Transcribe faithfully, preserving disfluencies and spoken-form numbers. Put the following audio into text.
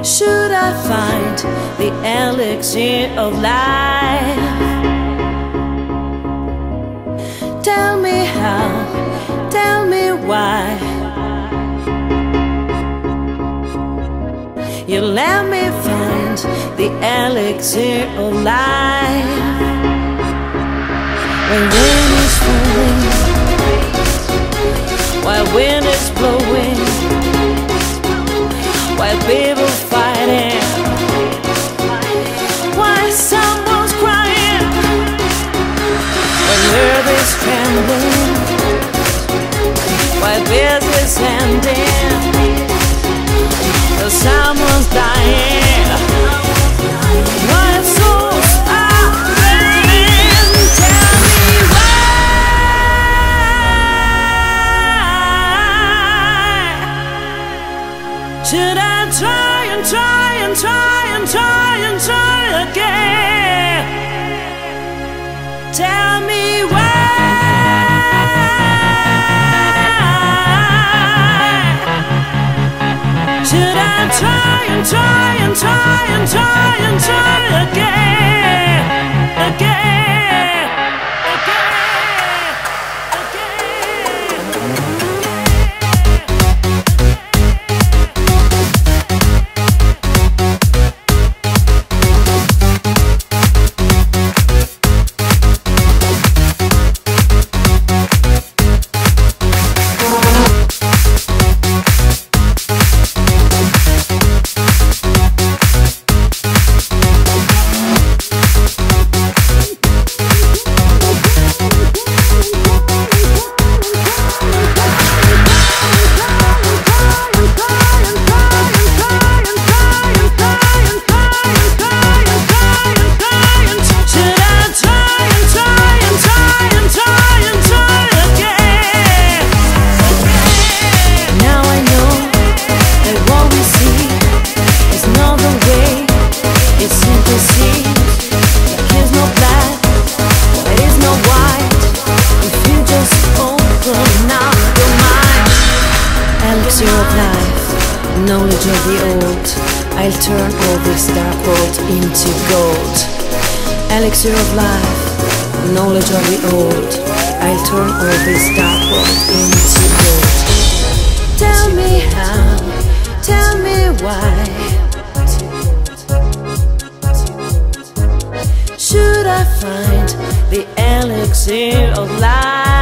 Should I find the elixir of life? Tell me how, tell me why you let me find the elixir of life. When wind is falling, while wind is blowing, while people fighting, while someone's crying, when earth is trembling, while business ending, while someone's dying, while souls are burning. Tell me why should I try and try and try and try and try again? Tell me why should I try and try and try and try and try again, again, again, again. Elixir of life, knowledge of the old, I'll turn all this dark world into gold. Elixir of life, knowledge of the old, I'll turn all this dark world into gold. Tell me how, tell me why should I find the elixir of life?